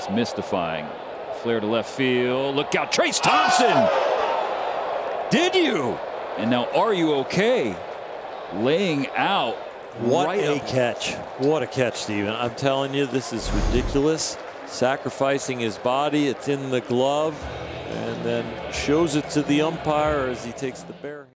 It's mystifying. Flare to left field. Look out, Trayce Thompson! Did you? And now, are you okay? Laying out. What a catch. What a catch, Steven. I'm telling you, this is ridiculous. Sacrificing his body. It's in the glove. And then shows it to the umpire as he takes the bare.